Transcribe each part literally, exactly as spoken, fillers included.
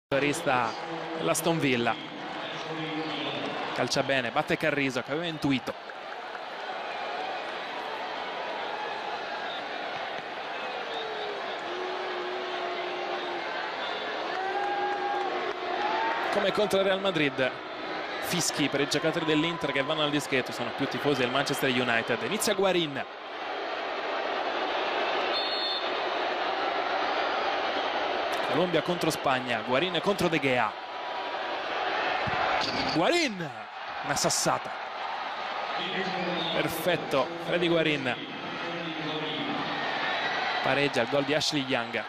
l'Aston Villa. Calcia bene, batte Carrizo che aveva intuito. Come contro il Real Madrid, fischi per i giocatori dell'Inter che vanno al dischetto, sono più tifosi del Manchester United. Inizia Guarín. Colombia contro Spagna, Guarín contro De Gea. Guarín, una sassata. Perfetto, Freddy Guarín. Pareggia il gol di Ashley Young.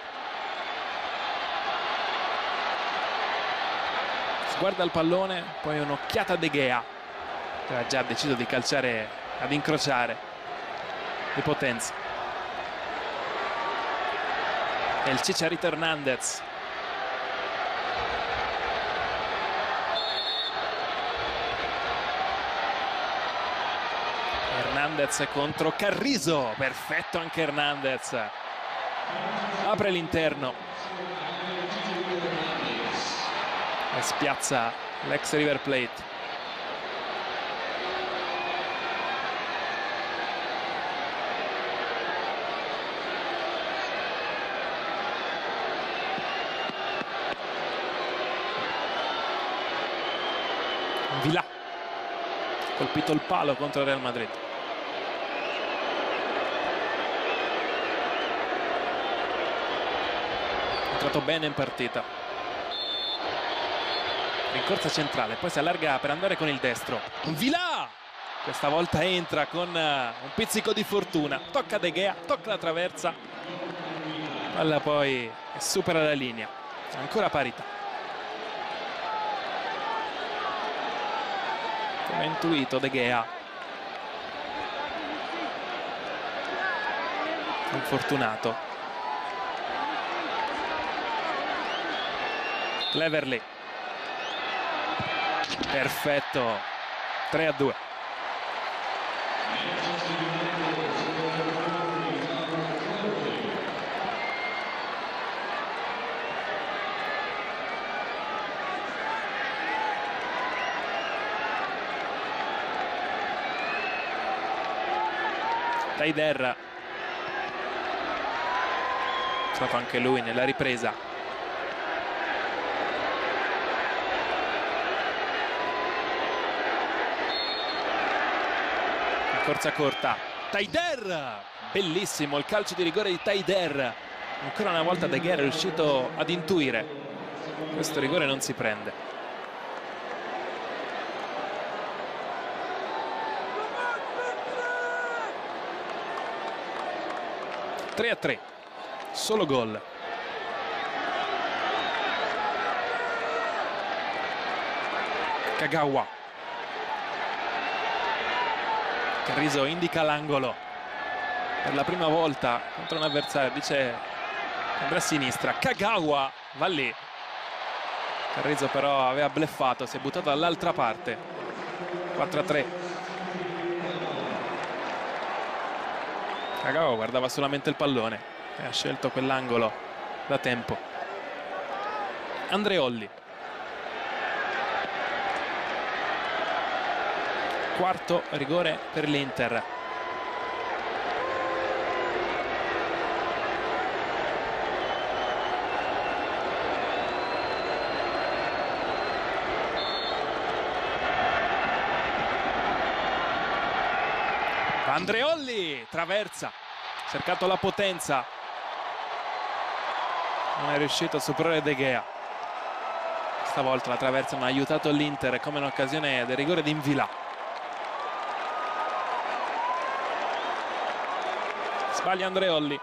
Guarda il pallone, poi un'occhiata a De Gea, che aveva già deciso di calciare ad incrociare di potenza. E il Chicharito Hernández. Hernández contro Carrizo, perfetto anche Hernández. Apre l'interno e spiazza l'ex River Plate. Villa, colpito il palo contro il Real Madrid. È entrato bene in partita. Rincorsa centrale, poi si allarga per andare con il destro. Villa! Questa volta entra con un pizzico di fortuna. Tocca De Gea, tocca la traversa. Palla poi supera la linea. Ancora parità. Come intuito De Gea. Infortunato. Cleverley. Perfetto. tre a due. Taider, è stato anche lui nella ripresa. Corsa corta, Taider, bellissimo il calcio di rigore di Taider. Ancora una volta De Gea è riuscito ad intuire: questo rigore non si prende. tre a tre, solo gol. Kagawa. Carrizo indica l'angolo per la prima volta contro un avversario, dice che andrà a sinistra. Kagawa va lì. Carrizo però aveva bleffato, si è buttato dall'altra parte. quattro a tre. Kagawa guardava solamente il pallone e ha scelto quell'angolo da tempo. Andreolli. Quarto rigore per l'Inter. Andreolli, traversa, cercato la potenza, non è riuscito a superare De Gea. Stavolta la traversa non ha aiutato l'Inter, come in occasione del rigore di Villa. Sbaglia Andreolli.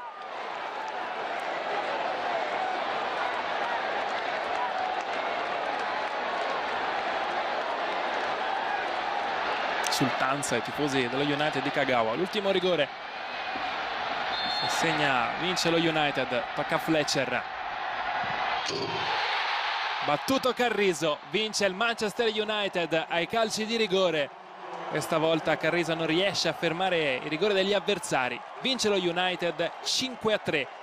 Esultanza ai tifosi dello United di Kagawa. L'ultimo rigore. Se segna vince lo United. Tocca a Fletcher. Battuto Carrizo. Vince il Manchester United ai calci di rigore. Questa volta Carrizo non riesce a fermare il rigore degli avversari. Vince lo United cinque a tre.